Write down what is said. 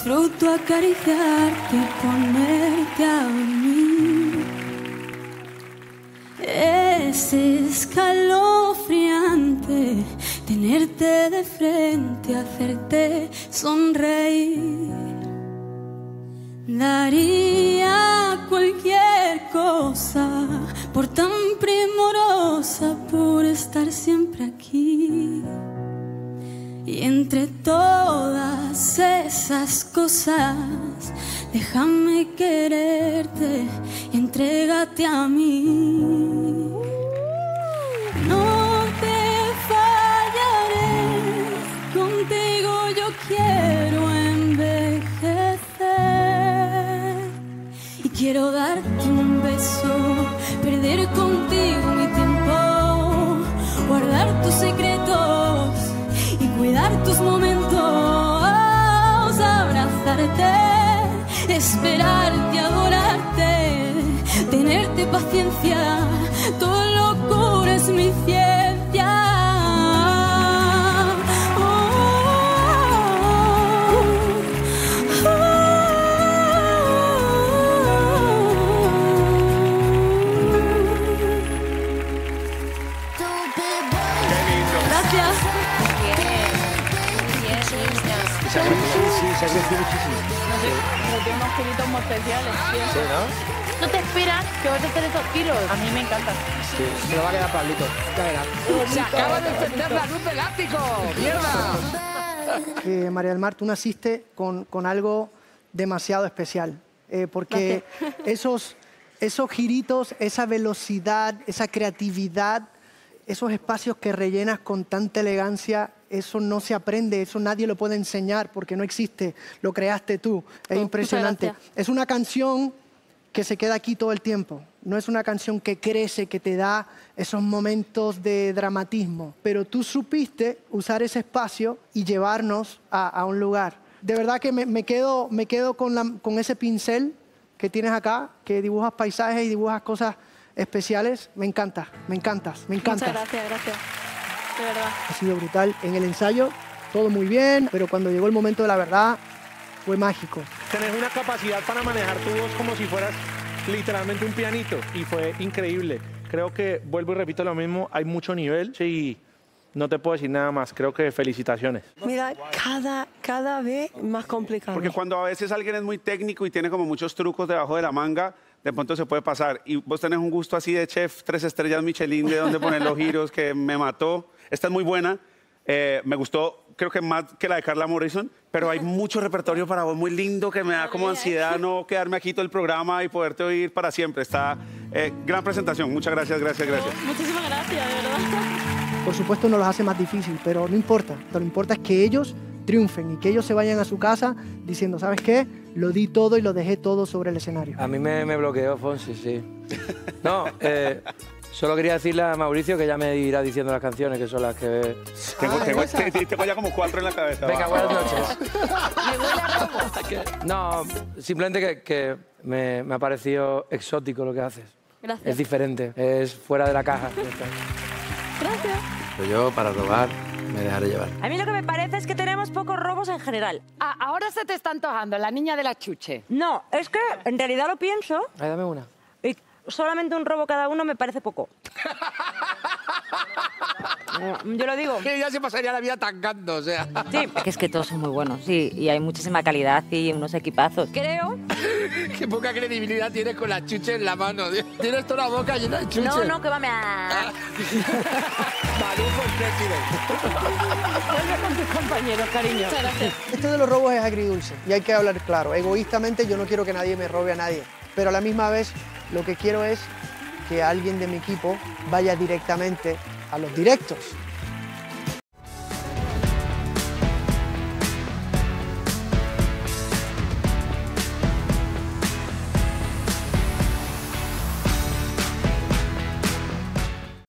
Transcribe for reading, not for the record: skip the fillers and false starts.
Disfruto acariciarte y ponerte a dormir. Es escalofriante tenerte de frente, hacerte sonreír. Daría cualquier cosa por tan primorosa, por estar siempre aquí. Y entre todas esas cosas, déjame quererte y entrégate a mí. No te fallaré, contigo yo quiero envejecer. Y quiero darte un beso, perder contigo mi tiempo, guardar tus secretos y cuidar tus momentos, abrazarte, esperarte, adorarte, tenerte paciencia, todo locura es mi ciencia. Gracias. Se ha crecido muchísimo. Pero tiene unos kilitos muy especiales, tío. Sí, ¿no? No te esperas que vas a hacer esos kilos. A mí me encanta. Sí, se lo va a quedar Pablito. Ya verás. ¡Se acaba de encender la luz del ático! ¡Mierda! María del Mar, tú naciste con algo demasiado especial. Porque esos giritos, esa velocidad, esa creatividad, esos espacios que rellenas con tanta elegancia, eso no se aprende, eso nadie lo puede enseñar porque no existe, lo creaste tú. Es impresionante. Es una canción que se queda aquí todo el tiempo. No es una canción que crece, que te da esos momentos de dramatismo, pero tú supiste usar ese espacio y llevarnos a un lugar. De verdad que me quedo con ese pincel que tienes acá, que dibujas paisajes y dibujas cosas especiales. Me encantas, me encantas, me encantas. Muchas gracias, gracias. De verdad. Ha sido brutal. En el ensayo, todo muy bien, pero cuando llegó el momento de la verdad, fue mágico. Tenés una capacidad para manejar tu voz como si fueras literalmente un pianito y fue increíble. Creo que, vuelvo y repito lo mismo, hay mucho nivel y no te puedo decir nada más. Creo que felicitaciones. Mira, cada vez más complicado. Porque cuando a veces alguien es muy técnico y tiene como muchos trucos debajo de la manga, de pronto se puede pasar. Y vos tenés un gusto así de chef, 3 estrellas Michelin, de dónde poner los giros, que me mató. Esta es muy buena. Me gustó, creo que más que la de Carla Morrison, pero hay mucho repertorio para vos muy lindo que me da como ansiedad no quedarme aquí todo el programa y poderte oír para siempre. Está gran presentación. Muchas gracias, gracias, gracias. Muchísimas gracias, de verdad. Por supuesto nos los hace más difícil, pero no importa. Lo que importa es que ellos triunfen y que ellos se vayan a su casa diciendo, ¿sabes qué? Lo di todo y lo dejé todo sobre el escenario. A mí me bloqueó Fonsi, sí. No, solo quería decirle a Mauricio que ya me irá diciendo las canciones, que son las que... Tengo ya como 4 en la cabeza. Venga, buenas noches. No, simplemente que me ha parecido exótico lo que haces. Gracias. Es diferente, es fuera de la caja. Gracias. Pero yo, para robar, me dejaré llevar. A mí lo que me parece es que tenemos pocos robos en general. Ah, ahora se te está antojando la niña de la chuche. No, es que en realidad lo pienso Ay, dame una. y solamente un robo cada uno me parece poco. Yo lo digo. Que ya se pasaría la vida tangando, o sea. Sí, es que todos son muy buenos, sí, y hay muchísima calidad y unos equipazos. Creo... Qué poca credibilidad tienes con la chuche en la mano. Tienes toda la boca llena de chuche. No, que va a... Malú for president. Vuelve con tus compañeros, cariño. Muchas gracias. Esto de los robos es agridulce y hay que hablar claro. Egoístamente yo no quiero que nadie me robe a nadie, pero a la misma vez lo que quiero es que alguien de mi equipo vaya directamente a los directos.